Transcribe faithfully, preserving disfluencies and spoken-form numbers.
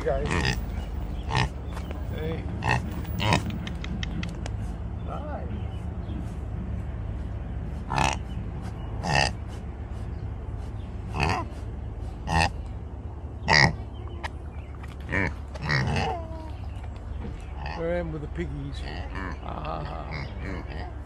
you guys. Hey. Hi. Here I am with the piggies. Ah.